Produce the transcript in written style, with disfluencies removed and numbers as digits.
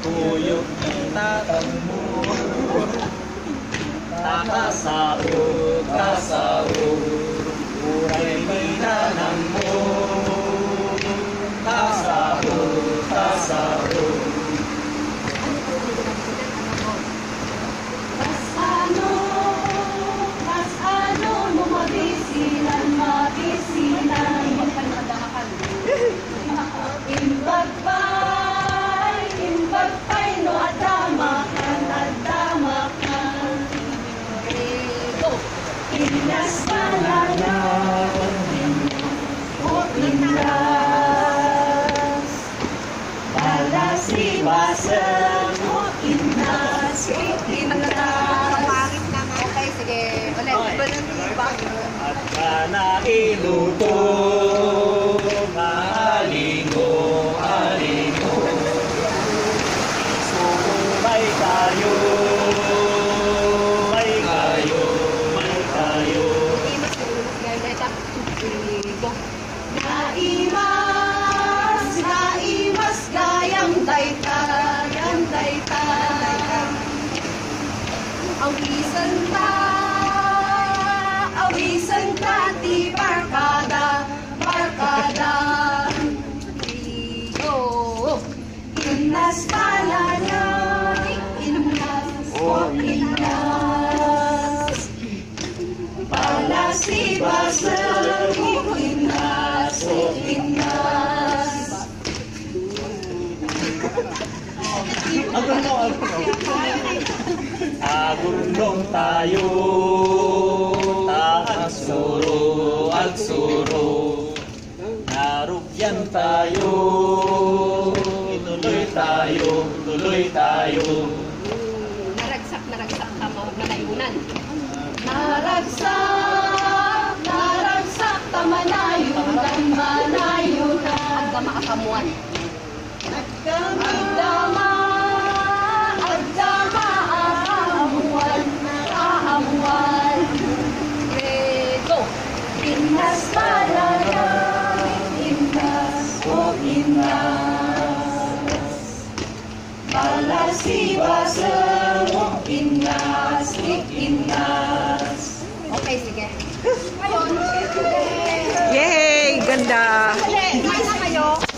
tuyok itatang mo. Takasahod, kasahod, uray binanang mo. Kasahod, kasahod. Kas ano, no mabisilan, mabisilan. Imbagpay, no adamakan, adamakan. Inas palayan, o inas. Ballasibasem, o inas, o inas. Okay, sige. Ulit. At kanailuto, maalingo, alingo. Sumay kayo, may kayo, may kayo. Naimas, gayang daytay, ang daytay. Awisan ta, ti barkada, barkada. Inas palaya, inas, o inas. Ballasibasem, o inas, o inas. Agundong tayo, at suro, narugyan tayo, ituloy tayo, tuloy tayo. Naragsak tama na layunan. Naragsak tamanayunan, manayunan. Agdama akamuan. Agdama akamuan. Redo. Inas palaya, inas, o inas. Ballasibasem, o inas, inas. Okay, sige. Yay! Ganda! Ulit. Kayo.